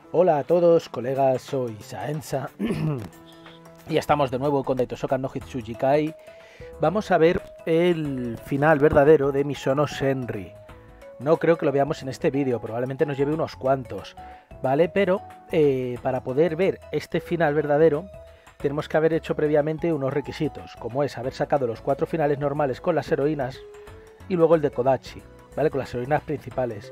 Hola a todos, colegas, soy Saenza y estamos de nuevo con Daitosoka no Hitsujikai. Vamos a ver el final verdadero de Misono Senri. No creo que lo veamos en este vídeo, probablemente nos lleve unos cuantos, ¿vale? Pero para poder ver este final verdadero tenemos que haber hecho previamente unos requisitos, como es haber sacado los 4 finales normales con las heroínas y luego el de Kodachi, ¿vale? Con las heroínas principales.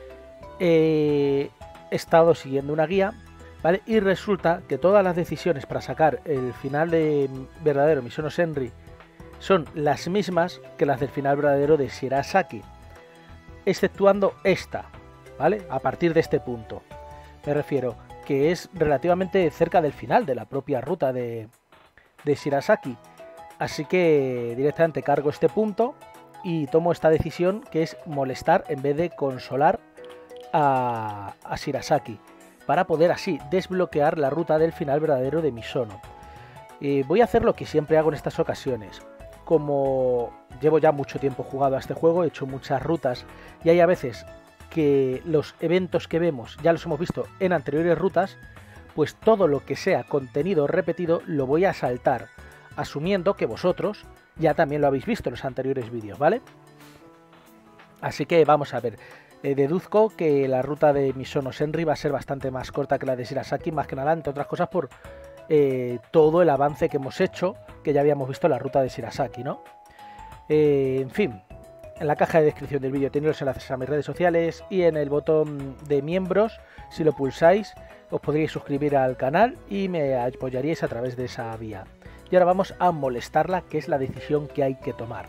He estado siguiendo una guía, ¿vale? Y resulta que todas las decisiones para sacar el final de verdadero Misono Senri son las mismas que las del final verdadero de Shirasaki, exceptuando esta, ¿vale? A partir de este punto. Me refiero que es relativamente cerca del final de la propia ruta de Shirasaki. Así que directamente cargo este punto y tomo esta decisión, que es molestar en vez de consolar a Shirasaki, para poder así desbloquear la ruta del final verdadero de Misono. Voy a hacer lo que siempre hago en estas ocasiones. Como llevo ya mucho tiempo jugado a este juego, he hecho muchas rutas y hay a veces que los eventos que vemos ya los hemos visto en anteriores rutas, pues todo lo que sea contenido repetido lo voy a saltar, asumiendo que vosotros ya también lo habéis visto en los anteriores vídeos, ¿vale? Así que vamos a ver. Deduzco que la ruta de Misono Senri va a ser bastante más corta que la de Shirasaki, más que nada, entre otras cosas, por todo el avance que hemos hecho, que ya habíamos visto en la ruta de Shirasaki, ¿no? En fin, en la caja de descripción del vídeo tenéis los enlaces a mis redes sociales y en el botón de miembros, si lo pulsáis, os podréis suscribir al canal y me apoyaríais a través de esa vía. Y ahora vamos a molestarla, que es la decisión que hay que tomar.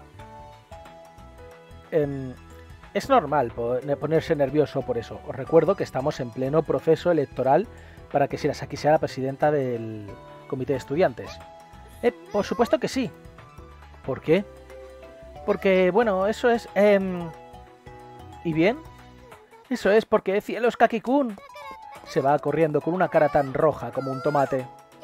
Es normal ponerse nervioso por eso. Os recuerdo que estamos en pleno proceso electoral para que Shirasaki sea la presidenta del comité de estudiantes. Por supuesto que sí. ¿Por qué? Porque, bueno, eso es... ¿Y bien? Eso es porque cielos, Kaki-kun. Se va corriendo con una cara tan roja como un tomate.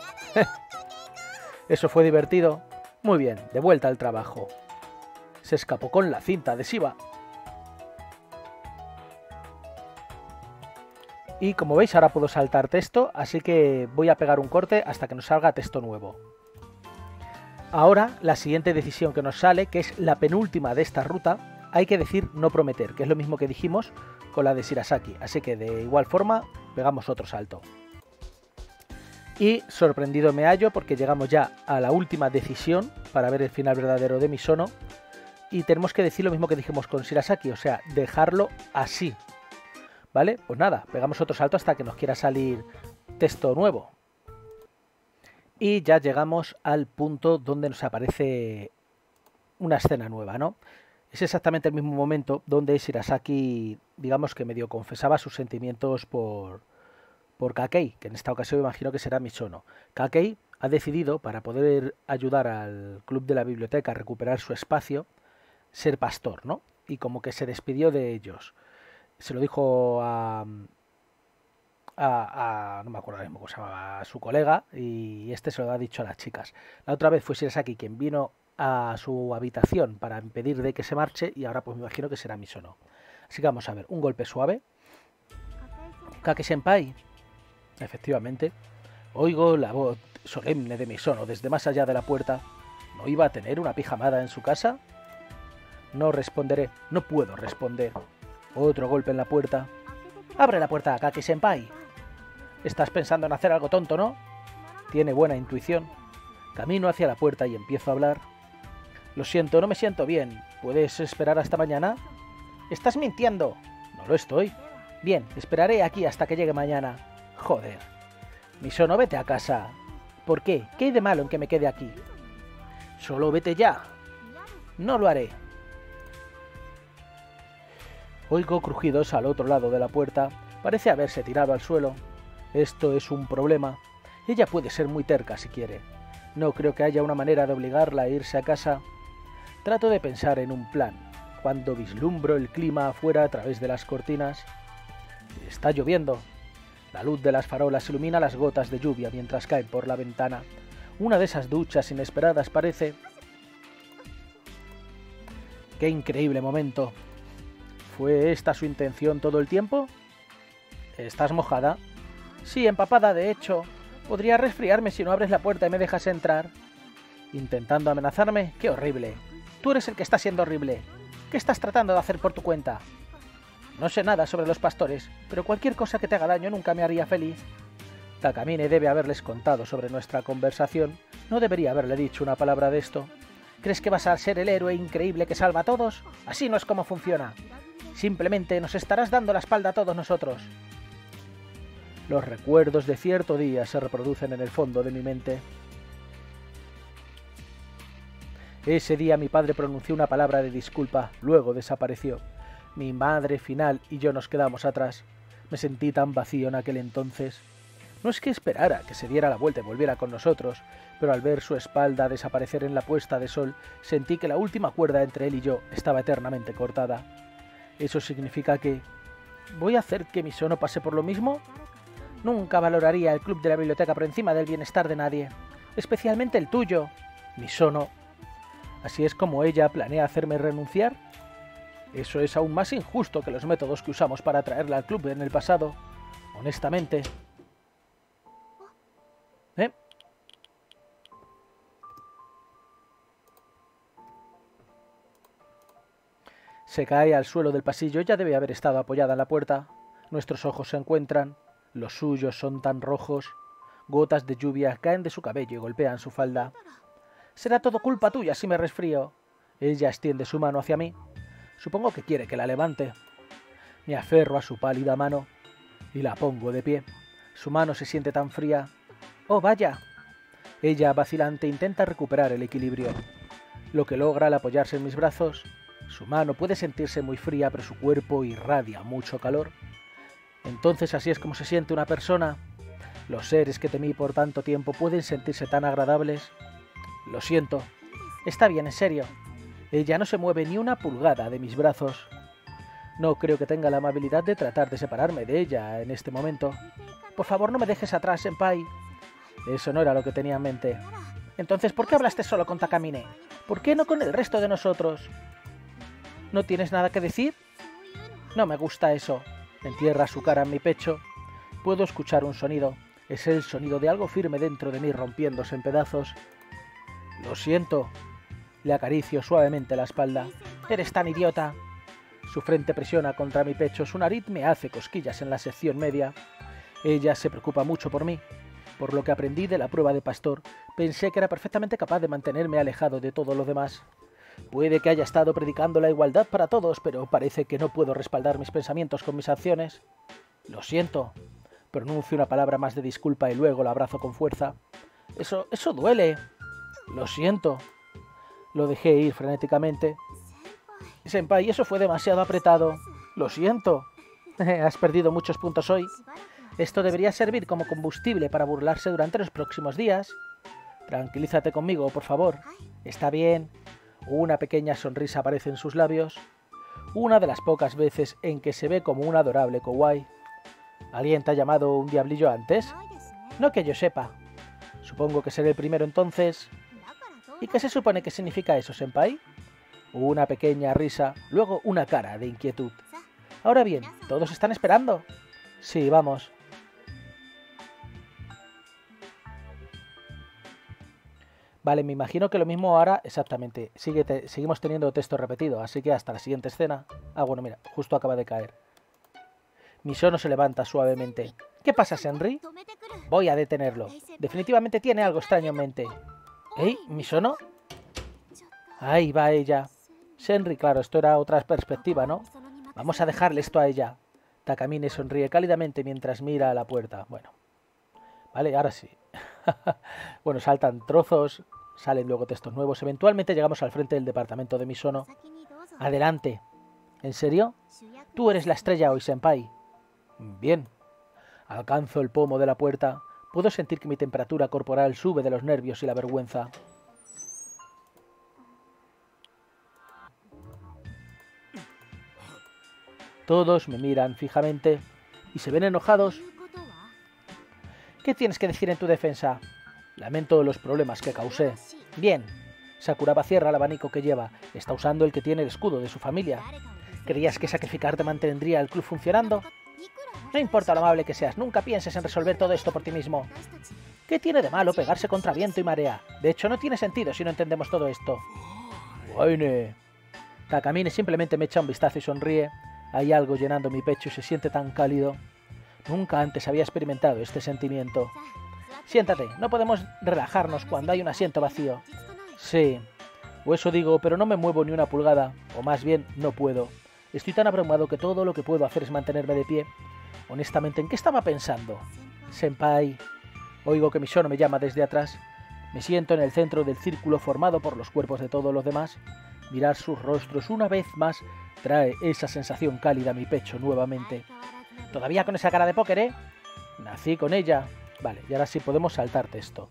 Eso fue divertido. Muy bien, de vuelta al trabajo. Se escapó con la cinta adhesiva. Y como veis ahora puedo saltar texto, así que voy a pegar un corte hasta que nos salga texto nuevo. Ahora la siguiente decisión que nos sale, que es la penúltima de esta ruta, hay que decir no prometer, que es lo mismo que dijimos con la de Shirasaki, así que de igual forma pegamos otro salto. Y sorprendido me hallo porque llegamos ya a la última decisión para ver el final verdadero de Misono y tenemos que decir lo mismo que dijimos con Shirasaki, o sea, dejarlo así. ¿Vale? Pues nada, pegamos otro salto hasta que nos quiera salir texto nuevo. Y ya llegamos al punto donde nos aparece una escena nueva, ¿no? Es exactamente el mismo momento donde Shirasaki, digamos que medio confesaba sus sentimientos por Kakei, que en esta ocasión imagino que será Misono. Kakei ha decidido, para poder ayudar al club de la biblioteca a recuperar su espacio, ser pastor, ¿no? Y como que se despidió de ellos. Se lo dijo no me acuerdo mismo cómo se llamaba, a su colega, y este se lo ha dicho a las chicas. La otra vez fue Shirasaki quien vino a su habitación para impedir de que se marche, y ahora pues me imagino que será Misono. Así que vamos a ver, un golpe suave. Kake-senpai. Efectivamente. Oigo la voz solemne de Misono desde más allá de la puerta. ¿No iba a tener una pijamada en su casa? No responderé, no puedo responder. Otro golpe en la puerta. ¡Abre la puerta, Kake-senpai! Estás pensando en hacer algo tonto, ¿no? Tiene buena intuición. Camino hacia la puerta y empiezo a hablar. Lo siento, no me siento bien. ¿Puedes esperar hasta mañana? ¡Estás mintiendo! No lo estoy. Bien, esperaré aquí hasta que llegue mañana. Joder. Misono, vete a casa. ¿Por qué? ¿Qué hay de malo en que me quede aquí? Solo vete ya. No lo haré. Oigo crujidos al otro lado de la puerta. Parece haberse tirado al suelo. Esto es un problema. Ella puede ser muy terca si quiere. No creo que haya una manera de obligarla a irse a casa. Trato de pensar en un plan, cuando vislumbro el clima afuera a través de las cortinas. Está lloviendo. La luz de las farolas ilumina las gotas de lluvia mientras caen por la ventana. Una de esas duchas inesperadas parece... ¡Qué increíble momento! ¿Fue esta su intención todo el tiempo? ¿Estás mojada? Sí, empapada, de hecho. Podría resfriarme si no abres la puerta y me dejas entrar. ¿Intentando amenazarme? ¡Qué horrible! Tú eres el que está siendo horrible. ¿Qué estás tratando de hacer por tu cuenta? No sé nada sobre los pastores, pero cualquier cosa que te haga daño nunca me haría feliz. Takamine debe haberles contado sobre nuestra conversación. No debería haberle dicho una palabra de esto. ¿Crees que vas a ser el héroe increíble que salva a todos? Así no es como funciona. Simplemente nos estarás dando la espalda a todos nosotros. Los recuerdos de cierto día se reproducen en el fondo de mi mente. Ese día mi padre pronunció una palabra de disculpa, luego desapareció. Mi madre final y yo nos quedamos atrás. Me sentí tan vacío en aquel entonces. No es que esperara que se diera la vuelta y volviera con nosotros, pero al ver su espalda desaparecer en la puesta de sol, sentí que la última cuerda entre él y yo estaba eternamente cortada. ¿Eso significa que voy a hacer que Misono pase por lo mismo? Nunca valoraría el club de la biblioteca por encima del bienestar de nadie, especialmente el tuyo, Misono. ¿Así es como ella planea hacerme renunciar? Eso es aún más injusto que los métodos que usamos para atraerla al club en el pasado. Honestamente. Se cae al suelo del pasillo. Ya debe haber estado apoyada en la puerta. Nuestros ojos se encuentran. Los suyos son tan rojos. Gotas de lluvia caen de su cabello y golpean su falda. Será todo culpa tuya si me resfrío. Ella extiende su mano hacia mí. Supongo que quiere que la levante. Me aferro a su pálida mano y la pongo de pie. Su mano se siente tan fría. ¡Oh, vaya! Ella, vacilante, intenta recuperar el equilibrio. Lo que logra al apoyarse en mis brazos. Su mano puede sentirse muy fría, pero su cuerpo irradia mucho calor. Entonces así es como se siente una persona. Los seres que temí por tanto tiempo pueden sentirse tan agradables. Lo siento. Está bien, en serio. Ella no se mueve ni una pulgada de mis brazos. No creo que tenga la amabilidad de tratar de separarme de ella en este momento. Por favor, no me dejes atrás, senpai. Eso no era lo que tenía en mente. Entonces, ¿por qué hablaste solo con Takamine? ¿Por qué no con el resto de nosotros? ¿No tienes nada que decir? No me gusta eso. Entierra su cara en mi pecho. Puedo escuchar un sonido. Es el sonido de algo firme dentro de mí rompiéndose en pedazos. Lo siento. Le acaricio suavemente la espalda. Eres tan idiota. Su frente presiona contra mi pecho. Su nariz me hace cosquillas en la sección media. Ella se preocupa mucho por mí. Por lo que aprendí de la prueba de pastor, pensé que era perfectamente capaz de mantenerme alejado de todo lo demás. Puede que haya estado predicando la igualdad para todos, pero parece que no puedo respaldar mis pensamientos con mis acciones. Lo siento. Pronuncio una palabra más de disculpa y luego la abrazo con fuerza. Eso duele. Lo siento. Lo dejé ir frenéticamente. Senpai, eso fue demasiado apretado. Lo siento. Has perdido muchos puntos hoy. Esto debería servir como combustible para burlarse durante los próximos días. Tranquilízate conmigo, por favor. Está bien. Una pequeña sonrisa aparece en sus labios. Una de las pocas veces en que se ve como un adorable kawaii. ¿Alguien te ha llamado un diablillo antes? No que yo sepa. Supongo que seré el primero entonces. ¿Y qué se supone que significa eso, senpai? Una pequeña risa, luego una cara de inquietud. Ahora bien, ¿todos están esperando? Sí, vamos. Vale, me imagino que lo mismo ahora, exactamente. Seguimos teniendo texto repetido, así que hasta la siguiente escena. Ah, bueno, mira, justo acaba de caer. Misono se levanta suavemente. ¿Qué pasa, Senri? Voy a detenerlo. Definitivamente tiene algo extraño en mente. ¿Ey, Misono? Ahí va ella. Senri, claro, esto era otra perspectiva, ¿no? Vamos a dejarle esto a ella. Takamine sonríe cálidamente mientras mira a la puerta. Bueno. Vale, ahora sí. Bueno, saltan trozos, salen luego textos nuevos. Eventualmente llegamos al frente del departamento de Misono. Adelante. ¿En serio? Tú eres la estrella hoy, senpai. Bien. Alcanzo el pomo de la puerta. Puedo sentir que mi temperatura corporal sube de los nervios y la vergüenza. Todos me miran fijamente y se ven enojados. ¿Qué tienes que decir en tu defensa? Lamento los problemas que causé. Bien. Sakuraba cierra el abanico que lleva. Está usando el que tiene el escudo de su familia. ¿Creías que sacrificarte mantendría el club funcionando? No importa lo amable que seas, nunca pienses en resolver todo esto por ti mismo. ¿Qué tiene de malo pegarse contra viento y marea? De hecho, no tiene sentido si no entendemos todo esto. Bueno. Takamine simplemente me echa un vistazo y sonríe. Hay algo llenando mi pecho y se siente tan cálido. Nunca antes había experimentado este sentimiento. Siéntate, no podemos relajarnos cuando hay un asiento vacío. Sí, o eso digo, pero no me muevo ni una pulgada, o más bien, no puedo. Estoy tan abrumado que todo lo que puedo hacer es mantenerme de pie. Honestamente, ¿en qué estaba pensando? Senpai. Oigo que Misono me llama desde atrás. Me siento en el centro del círculo formado por los cuerpos de todos los demás. Mirar sus rostros una vez más trae esa sensación cálida a mi pecho nuevamente. ¿Todavía con esa cara de póker, eh? Nací con ella. Vale, y ahora sí podemos saltar texto.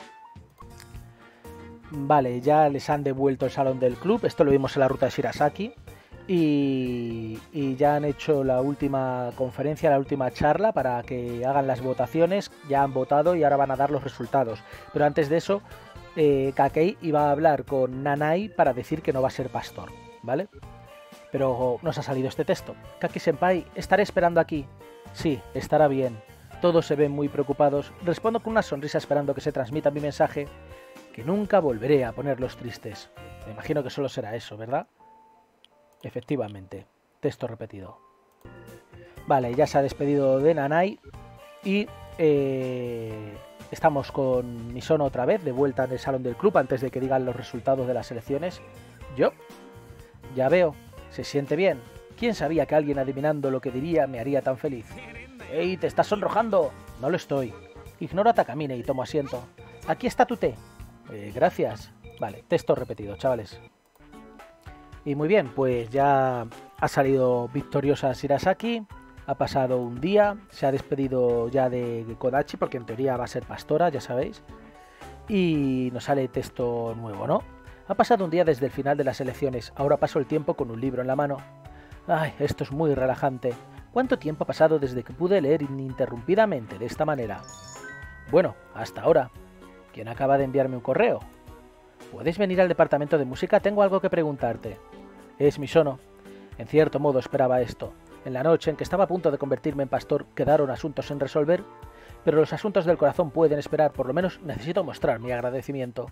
Vale, ya les han devuelto el salón del club. Esto lo vimos en la ruta de Shirasaki. Y ya han hecho la última conferencia, la última charla para que hagan las votaciones. Ya han votado y ahora van a dar los resultados. Pero antes de eso, Kakei iba a hablar con Nanai para decir que no va a ser pastor, ¿vale? Pero nos ha salido este texto. Kaki-senpai, estaré esperando aquí. Sí, estará bien. Todos se ven muy preocupados. Respondo con una sonrisa esperando que se transmita mi mensaje, que nunca volveré a ponerlos tristes. Me imagino que solo será eso, ¿verdad? Efectivamente. Texto repetido. Vale, ya se ha despedido de Nanai y estamos con Misono otra vez, de vuelta en el salón del club antes de que digan los resultados de las elecciones. Yo, ya veo, se siente bien. ¿Quién sabía que alguien adivinando lo que diría me haría tan feliz? ¡Ey, te estás sonrojando! No lo estoy. Ignoro a Takamine y tomo asiento. Aquí está tu té. Gracias. Vale, texto repetido, chavales. Y muy bien, pues ya ha salido victoriosa Shirasaki. Ha pasado un día. Se ha despedido ya de Kodachi, porque en teoría va a ser pastora, ya sabéis. Y nos sale texto nuevo, ¿no? Ha pasado un día desde el final de las elecciones. Ahora paso el tiempo con un libro en la mano. Ay, esto es muy relajante. ¿Cuánto tiempo ha pasado desde que pude leer ininterrumpidamente de esta manera? Bueno, hasta ahora. ¿Quién acaba de enviarme un correo? ¿Puedes venir al departamento de música? Tengo algo que preguntarte. Es Misono. En cierto modo esperaba esto. En la noche en que estaba a punto de convertirme en pastor quedaron asuntos sin resolver, pero los asuntos del corazón pueden esperar. Por lo menos necesito mostrar mi agradecimiento.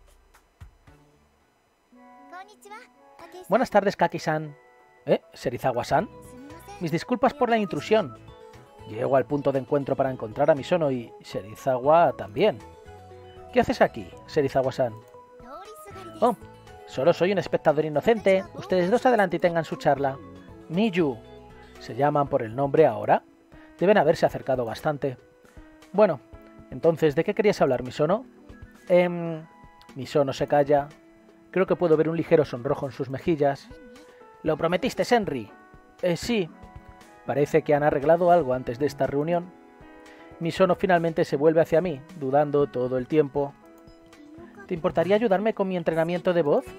Buenas tardes, Kaki-san. ¿Serizawa-san? Mis disculpas por la intrusión. Llego al punto de encuentro para encontrar a Misono y Serizawa también. ¿Qué haces aquí, Serizawa-san? Oh, solo soy un espectador inocente. Ustedes dos adelante y tengan su charla. Miyu. ¿Se llaman por el nombre ahora? Deben haberse acercado bastante. Bueno, entonces, ¿de qué querías hablar, Misono? Misono se calla. Creo que puedo ver un ligero sonrojo en sus mejillas. ¿Lo prometiste, Senri? Sí. Parece que han arreglado algo antes de esta reunión. Misono finalmente se vuelve hacia mí, dudando todo el tiempo. ¿Te importaría ayudarme con mi entrenamiento de voz?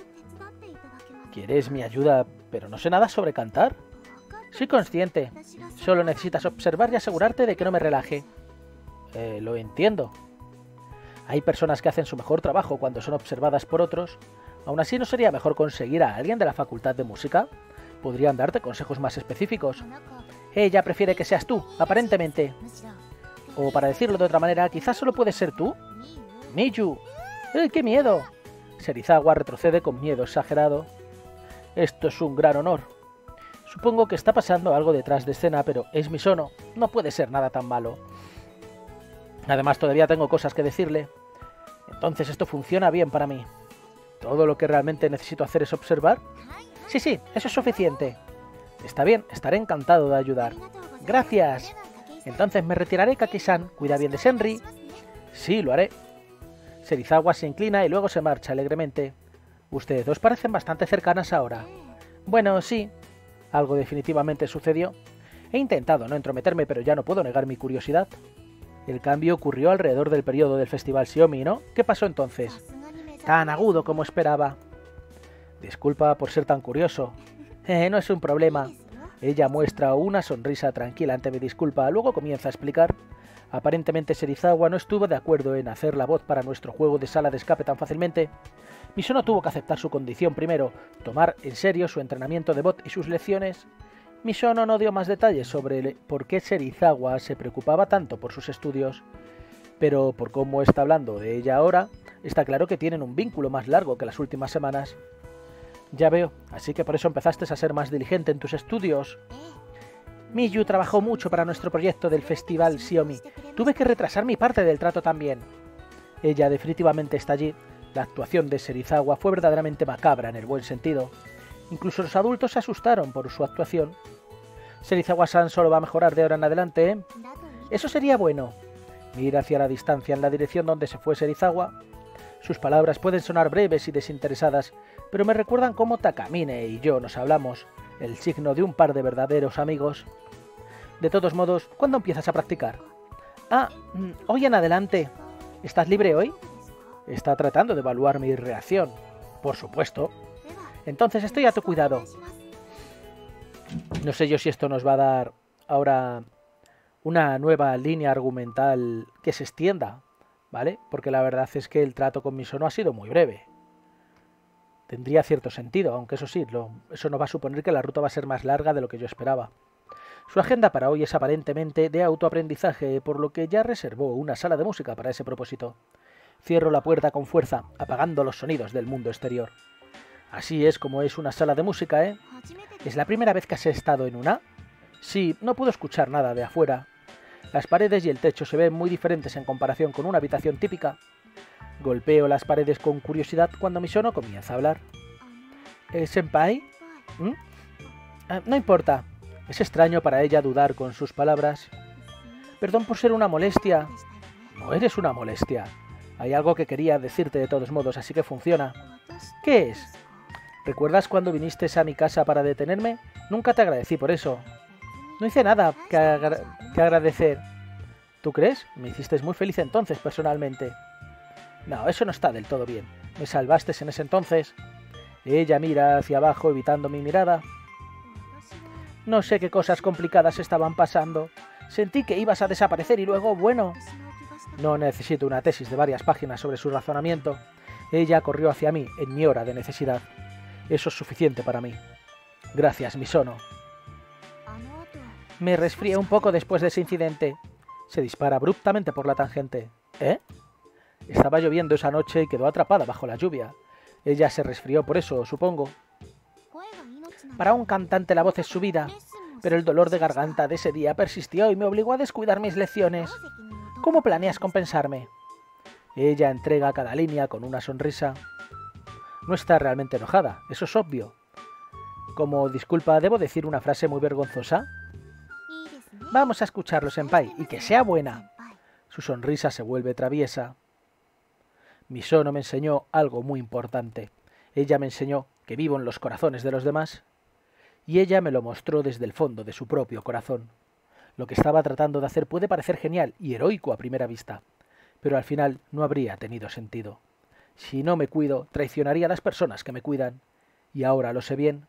¿Quieres mi ayuda, pero no sé nada sobre cantar? Soy consciente. Solo necesitas observar y asegurarte de que no me relaje. Lo entiendo. Hay personas que hacen su mejor trabajo cuando son observadas por otros. ¿Aún así no sería mejor conseguir a alguien de la Facultad de Música? Podrían darte consejos más específicos. Ella prefiere que seas tú, aparentemente. O para decirlo de otra manera, quizás solo puedes ser tú. Miyu. ¡Qué miedo! Serizawa retrocede con miedo exagerado. Esto es un gran honor. Supongo que está pasando algo detrás de escena, pero es Misono. No puede ser nada tan malo. Además, todavía tengo cosas que decirle. Entonces esto funciona bien para mí. ¿Todo lo que realmente necesito hacer es observar? Sí, eso es suficiente. Está bien, estaré encantado de ayudar. Gracias. Entonces me retiraré, Kaki-san. Cuida bien de Senri. Sí, lo haré. Serizawa se inclina y luego se marcha alegremente. Ustedes dos parecen bastante cercanas ahora. Bueno, sí. Algo definitivamente sucedió. He intentado no entrometerme, pero ya no puedo negar mi curiosidad. El cambio ocurrió alrededor del periodo del Festival Xiaomi, ¿no? ¿Qué pasó entonces? Tan agudo como esperaba. Disculpa por ser tan curioso. No es un problema. Ella muestra una sonrisa tranquila ante mi disculpa, luego comienza a explicar. Aparentemente Serizawa no estuvo de acuerdo en hacer la voz para nuestro juego de sala de escape tan fácilmente. Misono tuvo que aceptar su condición primero, tomar en serio su entrenamiento de voz y sus lecciones, Misono no dio más detalles sobre por qué Serizawa se preocupaba tanto por sus estudios, pero por cómo está hablando de ella ahora, está claro que tienen un vínculo más largo que las últimas semanas. Ya veo, así que por eso empezaste a ser más diligente en tus estudios. Miyu trabajó mucho para nuestro proyecto del Festival Xiaomi. Tuve que retrasar mi parte del trato también. Ella definitivamente está allí. La actuación de Serizawa fue verdaderamente macabra en el buen sentido. Incluso los adultos se asustaron por su actuación. Serizawa-san solo va a mejorar de ahora en adelante, ¿eh? Eso sería bueno. Mira hacia la distancia en la dirección donde se fue Serizawa. Sus palabras pueden sonar breves y desinteresadas, pero me recuerdan cómo Takamine y yo nos hablamos, el signo de un par de verdaderos amigos. De todos modos, ¿cuándo empiezas a practicar? Hoy en adelante. ¿Estás libre hoy? Está tratando de evaluar mi reacción. Por supuesto. Entonces estoy a tu cuidado. No sé yo si esto nos va a dar ahora una nueva línea argumental que se extienda, ¿vale? Porque la verdad es que el trato con Misono ha sido muy breve. Tendría cierto sentido, aunque eso sí, eso no va a suponer que la ruta va a ser más larga de lo que yo esperaba. Su agenda para hoy es aparentemente de autoaprendizaje, por lo que ya reservó una sala de música para ese propósito. Cierro la puerta con fuerza, apagando los sonidos del mundo exterior. Así es como es una sala de música, ¿eh? ¿Es la primera vez que has estado en una? Sí, no puedo escuchar nada de afuera. Las paredes y el techo se ven muy diferentes en comparación con una habitación típica. Golpeo las paredes con curiosidad cuando Misono comienza a hablar. ¿Senpai? No importa. Es extraño para ella dudar con sus palabras. Perdón por ser una molestia. No eres una molestia. Hay algo que quería decirte de todos modos, así que funciona. ¿Qué es? ¿Recuerdas cuando viniste a mi casa para detenerme? Nunca te agradecí por eso. No hice nada que agradecer. ¿Tú crees? Me hiciste muy feliz entonces, personalmente. No, eso no está del todo bien. ¿Me salvaste en ese entonces? Ella mira hacia abajo, evitando mi mirada. No sé qué cosas complicadas estaban pasando. Sentí que ibas a desaparecer y luego, bueno... No necesito una tesis de varias páginas sobre su razonamiento. Ella corrió hacia mí en mi hora de necesidad. Eso es suficiente para mí. Gracias, Misono. Me resfrié un poco después de ese incidente. Se dispara abruptamente por la tangente. ¿Eh? Estaba lloviendo esa noche y quedó atrapada bajo la lluvia. Ella se resfrió por eso, supongo. Para un cantante la voz es su vida, pero el dolor de garganta de ese día persistió y me obligó a descuidar mis lecciones. ¿Cómo planeas compensarme? Ella entrega cada línea con una sonrisa. No está realmente enojada, eso es obvio. Como disculpa, ¿debo decir una frase muy vergonzosa? Vamos a escucharlo, senpai, y que sea buena. Su sonrisa se vuelve traviesa. Misono me enseñó algo muy importante. Ella me enseñó que vivo en los corazones de los demás. Y ella me lo mostró desde el fondo de su propio corazón. Lo que estaba tratando de hacer puede parecer genial y heroico a primera vista, pero al final no habría tenido sentido. Si no me cuido, traicionaría a las personas que me cuidan. Y ahora lo sé bien.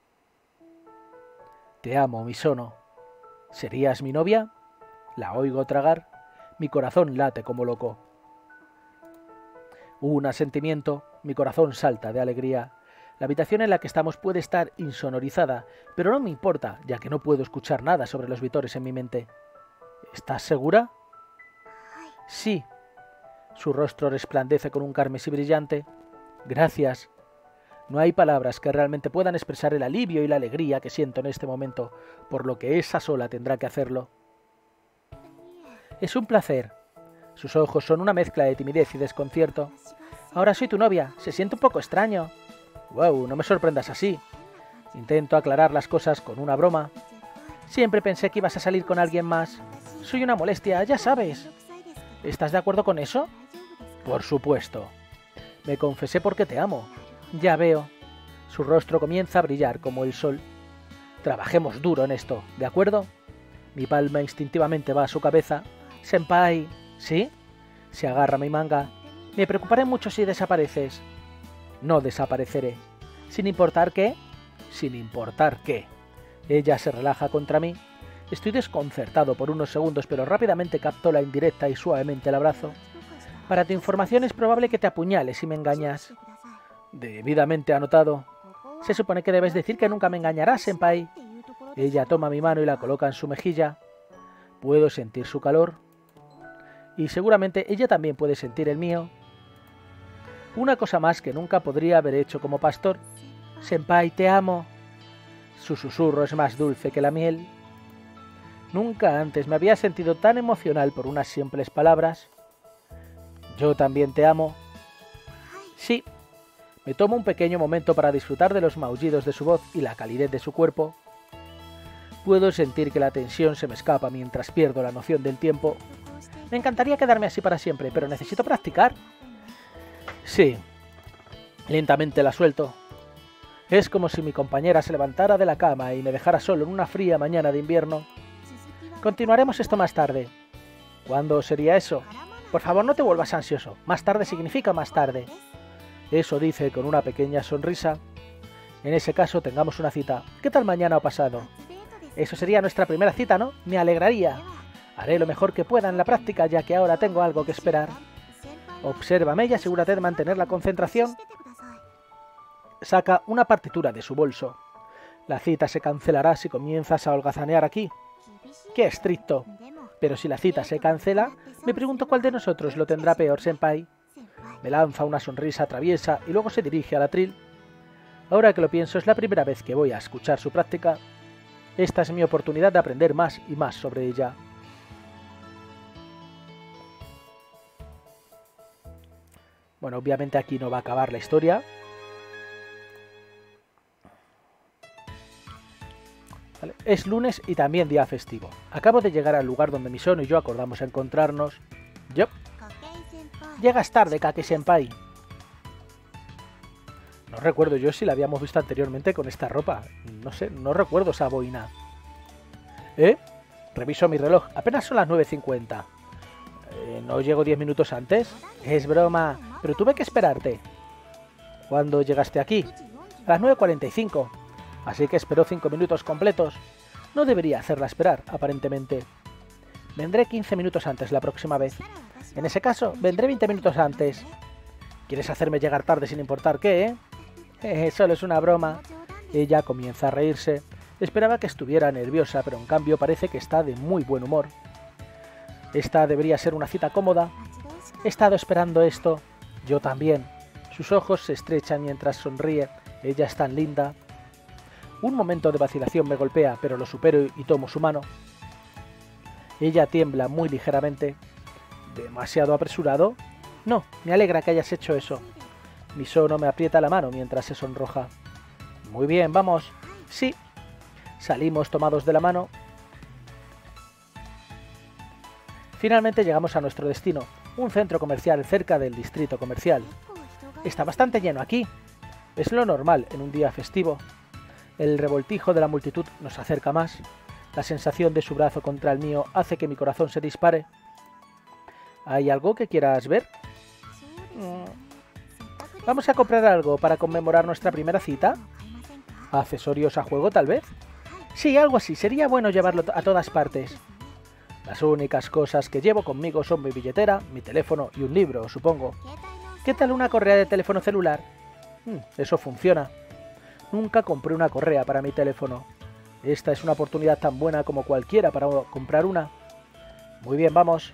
Te amo, Misono. ¿Serías mi novia? La oigo tragar. Mi corazón late como loco. Un asentimiento, mi corazón salta de alegría. La habitación en la que estamos puede estar insonorizada, pero no me importa, ya que no puedo escuchar nada sobre los vitores en mi mente. ¿Estás segura? Sí. Su rostro resplandece con un carmesí brillante. Gracias. No hay palabras que realmente puedan expresar el alivio y la alegría que siento en este momento, por lo que esa sola tendrá que hacerlo. Es un placer. Sus ojos son una mezcla de timidez y desconcierto. Ahora soy tu novia. Se siente un poco extraño. Wow, no me sorprendas así. Intento aclarar las cosas con una broma. Siempre pensé que ibas a salir con alguien más. Soy una molestia, ya sabes. ¿Estás de acuerdo con eso? Por supuesto. Me confesé porque te amo. Ya veo. Su rostro comienza a brillar como el sol. Trabajemos duro en esto, ¿de acuerdo? Mi palma instintivamente va a su cabeza. Senpai, ¿sí? Se agarra a mi manga. Me preocuparé mucho si desapareces. No desapareceré. ¿Sin importar qué? Sin importar qué. Ella se relaja contra mí. Estoy desconcertado por unos segundos, pero rápidamente capto la indirecta y suavemente la abrazo. Para tu información es probable que te apuñale si me engañas. Debidamente anotado. Se supone que debes decir que nunca me engañarás, senpai. Ella toma mi mano y la coloca en su mejilla. Puedo sentir su calor. Y seguramente ella también puede sentir el mío. Una cosa más que nunca podría haber hecho como pastor. Senpai, te amo. Su susurro es más dulce que la miel. Nunca antes me había sentido tan emocional por unas simples palabras. Yo también te amo. Sí. Me tomo un pequeño momento para disfrutar de los maullidos de su voz y la calidez de su cuerpo. Puedo sentir que la tensión se me escapa mientras pierdo la noción del tiempo. Me encantaría quedarme así para siempre, pero necesito practicar. Sí. Lentamente la suelto. Es como si mi compañera se levantara de la cama y me dejara solo en una fría mañana de invierno. Continuaremos esto más tarde. ¿Cuándo sería eso? Por favor, no te vuelvas ansioso. Más tarde significa más tarde. Eso dice con una pequeña sonrisa. En ese caso, tengamos una cita. ¿Qué tal mañana o pasado? Eso sería nuestra primera cita, ¿no? Me alegraría. Haré lo mejor que pueda en la práctica, ya que ahora tengo algo que esperar. Obsérvame y asegúrate de mantener la concentración. Saca una partitura de su bolso. La cita se cancelará si comienzas a holgazanear aquí. ¡Qué estricto! Pero si la cita se cancela, me pregunto cuál de nosotros lo tendrá peor, senpai. Me lanza una sonrisa traviesa y luego se dirige al atril. Ahora que lo pienso, es la primera vez que voy a escuchar su práctica. Esta es mi oportunidad de aprender más y más sobre ella. Bueno, obviamente aquí no va a acabar la historia. ¿Vale? Es lunes y también día festivo. Acabo de llegar al lugar donde Misono y yo acordamos encontrarnos. Yup. Llegas tarde, Kake-senpai. No recuerdo yo si la habíamos visto anteriormente con esta ropa. No sé, no recuerdo esa boina. Reviso mi reloj. Apenas son las 9:50. ¿No llego 10 minutos antes? Es broma, pero tuve que esperarte. ¿Cuándo llegaste aquí? A las 9:45. Así que esperó 5 minutos completos. No debería hacerla esperar, aparentemente. Vendré 15 minutos antes la próxima vez. En ese caso, vendré 20 minutos antes. ¿Quieres hacerme llegar tarde sin importar qué, Solo es una broma. Ella comienza a reírse. Esperaba que estuviera nerviosa, pero en cambio parece que está de muy buen humor. Esta debería ser una cita cómoda. He estado esperando esto. Yo también. Sus ojos se estrechan mientras sonríe. Ella es tan linda. Un momento de vacilación me golpea, pero lo supero y tomo su mano. Ella tiembla muy ligeramente. ¿Demasiado apresurado? No, me alegra que hayas hecho eso. Misono me aprieta la mano mientras se sonroja. Muy bien, vamos. Sí. Salimos tomados de la mano. Finalmente llegamos a nuestro destino, un centro comercial cerca del distrito comercial. Está bastante lleno aquí. Es lo normal en un día festivo. El revoltijo de la multitud nos acerca más. La sensación de su brazo contra el mío hace que mi corazón se dispare. ¿Hay algo que quieras ver? ¿Vamos a comprar algo para conmemorar nuestra primera cita? ¿Accesorios a juego, tal vez? Sí, algo así. Sería bueno llevarlo a todas partes. Las únicas cosas que llevo conmigo son mi billetera, mi teléfono y un libro, supongo. ¿Qué tal una correa de teléfono celular? Eso funciona. Nunca compré una correa para mi teléfono. Esta es una oportunidad tan buena como cualquiera para comprar una. Muy bien, vamos.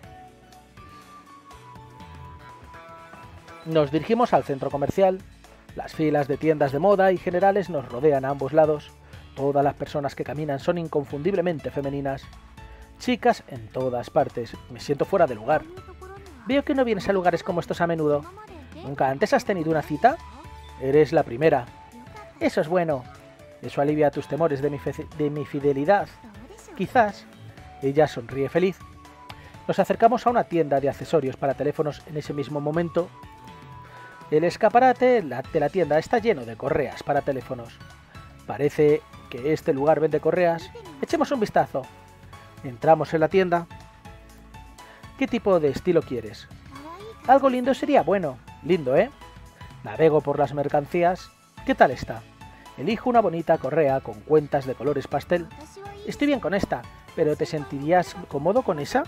Nos dirigimos al centro comercial. Las filas de tiendas de moda y generales nos rodean a ambos lados. Todas las personas que caminan son inconfundiblemente femeninas. Chicas en todas partes. Me siento fuera de lugar. Veo que no vienes a lugares como estos a menudo. ¿Nunca antes has tenido una cita? Eres la primera. Eso es bueno. Eso alivia tus temores de mi fidelidad. Quizás. Ella sonríe feliz. Nos acercamos a una tienda de accesorios para teléfonos en ese mismo momento. El escaparate de la tienda está lleno de correas para teléfonos. Parece que este lugar vende correas. Echemos un vistazo. Entramos en la tienda. ¿Qué tipo de estilo quieres? Algo lindo sería bueno. Lindo, ¿eh? Navego por las mercancías. ¿Qué tal está? Elijo una bonita correa con cuentas de colores pastel. Estoy bien con esta, pero ¿te sentirías cómodo con esa?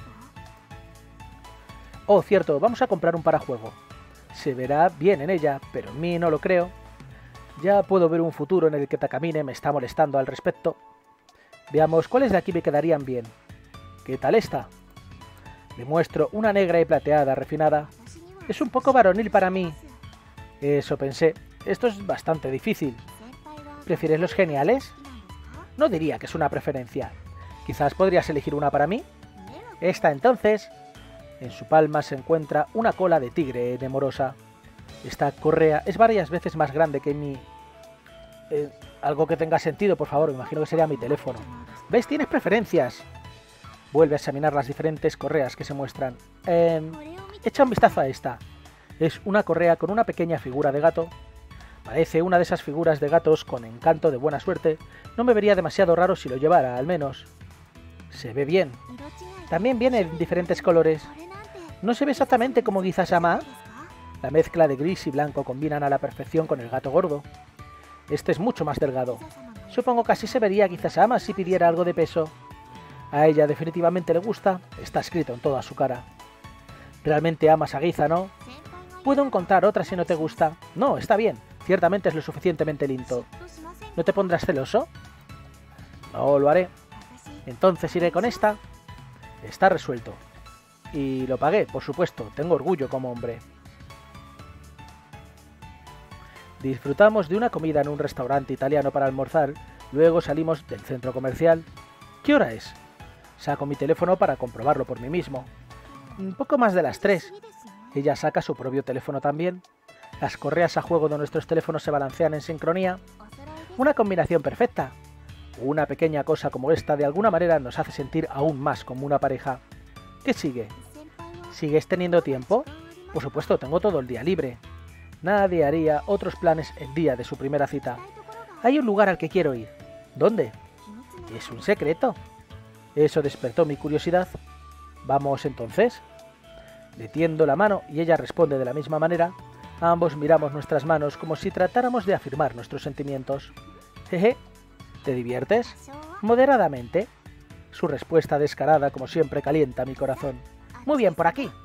Oh, cierto, vamos a comprar un parajuego. Se verá bien en ella, pero en mí no lo creo. Ya puedo ver un futuro en el que Takamine me está molestando al respecto. Veamos cuáles de aquí me quedarían bien. ¿Qué tal esta? Le muestro una negra y plateada refinada. Es un poco varonil para mí. Eso pensé. Esto es bastante difícil. ¿Prefieres los geniales? No diría que es una preferencia. Quizás podrías elegir una para mí. Esta entonces. En su palma se encuentra una cola de tigre nemorosa. Esta correa es varias veces más grande que mi... algo que tenga sentido, por favor. Imagino que sería mi teléfono. ¿Ves? Tienes preferencias. Vuelve a examinar las diferentes correas que se muestran. Echa un vistazo a esta. Es una correa con una pequeña figura de gato. Parece una de esas figuras de gatos con encanto de buena suerte. No me vería demasiado raro si lo llevara, al menos. Se ve bien. También viene en diferentes colores. ¿No se ve exactamente como Giza-sama? La mezcla de gris y blanco combinan a la perfección con el gato gordo. Este es mucho más delgado. Supongo que así se vería Giza-sama si pidiera algo de peso. A ella definitivamente le gusta. Está escrito en toda su cara. Realmente amas a Giza, ¿no? Puedo encontrar otra si no te gusta. No, está bien. Ciertamente es lo suficientemente lindo. ¿No te pondrás celoso? No lo haré. Entonces iré con esta. Está resuelto. Y lo pagué, por supuesto. Tengo orgullo como hombre. Disfrutamos de una comida en un restaurante italiano para almorzar. Luego salimos del centro comercial. ¿Qué hora es? Saco mi teléfono para comprobarlo por mí mismo. Un poco más de las 3. Ella saca su propio teléfono también. Las correas a juego de nuestros teléfonos se balancean en sincronía. Una combinación perfecta. Una pequeña cosa como esta de alguna manera nos hace sentir aún más como una pareja. ¿Qué sigue? ¿Sigues teniendo tiempo? Por supuesto, tengo todo el día libre. Nadie haría otros planes el día de su primera cita. Hay un lugar al que quiero ir. ¿Dónde? Es un secreto. Eso despertó mi curiosidad. ¿Vamos entonces? Le tiendo la mano y ella responde de la misma manera. Ambos miramos nuestras manos como si tratáramos de afirmar nuestros sentimientos. Jeje. ¿Te diviertes? Moderadamente. Su respuesta descarada, como siempre, calienta mi corazón. Muy bien, por aquí.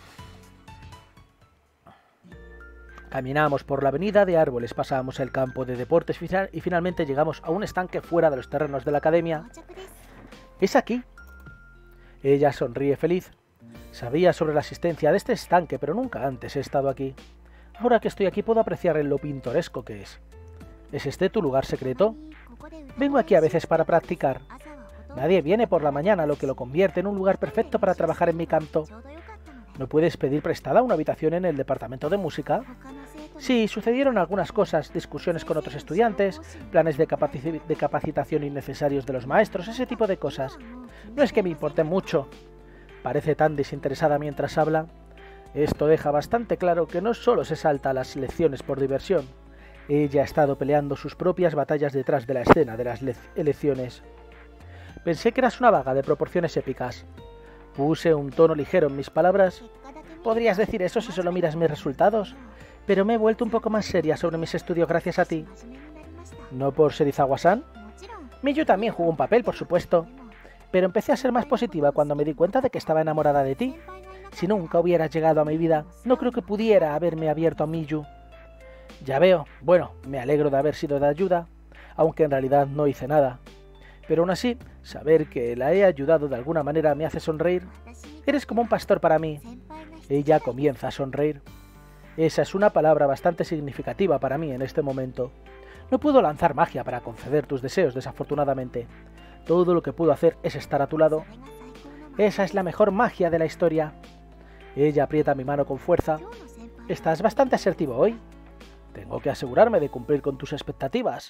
Caminamos por la avenida de árboles, pasamos el campo de deportes y finalmente llegamos a un estanque fuera de los terrenos de la academia. Es aquí. Ella sonríe feliz. Sabía sobre la existencia de este estanque, pero nunca antes he estado aquí. Ahora que estoy aquí puedo apreciar lo pintoresco que es. ¿Es este tu lugar secreto? Vengo aquí a veces para practicar. Nadie viene por la mañana, lo que lo convierte en un lugar perfecto para trabajar en mi canto. ¿No puedes pedir prestada una habitación en el departamento de música? Sí, sucedieron algunas cosas, discusiones con otros estudiantes, planes de capacitación innecesarios de los maestros, ese tipo de cosas. No es que me importe mucho. Parece tan desinteresada mientras habla. Esto deja bastante claro que no solo se salta a las lecciones por diversión. Ella ha estado peleando sus propias batallas detrás de la escena de las elecciones. Pensé que eras una vaga de proporciones épicas. Puse un tono ligero en mis palabras. Podrías decir eso si solo miras mis resultados, pero me he vuelto un poco más seria sobre mis estudios gracias a ti. ¿No por Serizawa-san? Miyu también jugó un papel, por supuesto, pero empecé a ser más positiva cuando me di cuenta de que estaba enamorada de ti. Si nunca hubieras llegado a mi vida, no creo que pudiera haberme abierto a Miyu. Ya veo. Bueno, me alegro de haber sido de ayuda, aunque en realidad no hice nada. Pero aún así, saber que la he ayudado de alguna manera me hace sonreír. Eres como un pastor para mí. Ella comienza a sonreír. Esa es una palabra bastante significativa para mí en este momento. No puedo lanzar magia para conceder tus deseos, desafortunadamente. Todo lo que puedo hacer es estar a tu lado. Esa es la mejor magia de la historia. Ella aprieta mi mano con fuerza. Estás bastante asertivo hoy. Tengo que asegurarme de cumplir con tus expectativas.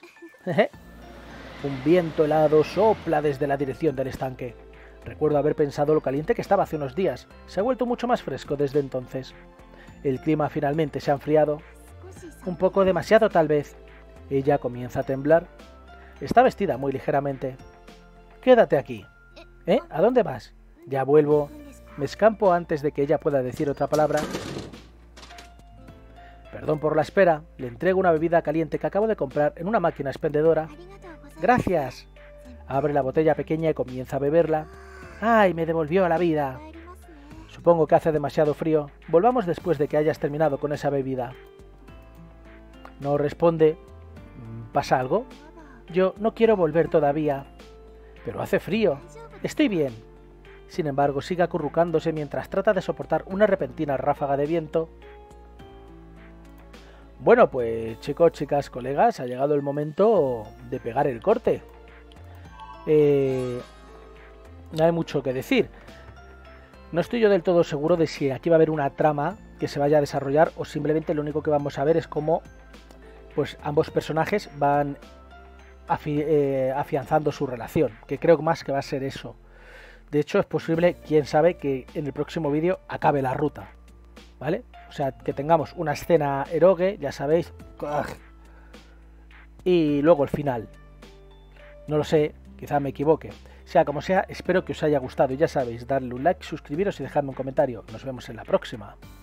Un viento helado sopla desde la dirección del estanque. Recuerdo haber pensado lo caliente que estaba hace unos días. Se ha vuelto mucho más fresco desde entonces. El clima finalmente se ha enfriado. Un poco demasiado, tal vez. Ella comienza a temblar. Está vestida muy ligeramente. Quédate aquí. ¿Eh? ¿A dónde vas? Ya vuelvo. Me escampo antes de que ella pueda decir otra palabra. Perdón por la espera. Le entrego una bebida caliente que acabo de comprar en una máquina expendedora. Gracias. Abre la botella pequeña y comienza a beberla. ¡Ay, me devolvió a la vida! Supongo que hace demasiado frío. Volvamos después de que hayas terminado con esa bebida. No responde. ¿Pasa algo? Yo no quiero volver todavía. Pero hace frío. Estoy bien. Sin embargo, sigue acurrucándose mientras trata de soportar una repentina ráfaga de viento. Bueno, pues chicos, chicas, colegas, ha llegado el momento de pegar el corte. No hay mucho que decir. No estoy yo del todo seguro de si aquí va a haber una trama que se vaya a desarrollar o simplemente lo único que vamos a ver es cómo pues ambos personajes van afianzando su relación, que creo más que va a ser eso. De hecho, es posible, quién sabe, que en el próximo vídeo acabe la ruta, ¿vale? O sea, que tengamos una escena eroge, ya sabéis, y luego el final. No lo sé, quizá me equivoque. Sea como sea, espero que os haya gustado y ya sabéis, darle un like, suscribiros y dejadme un comentario. Nos vemos en la próxima.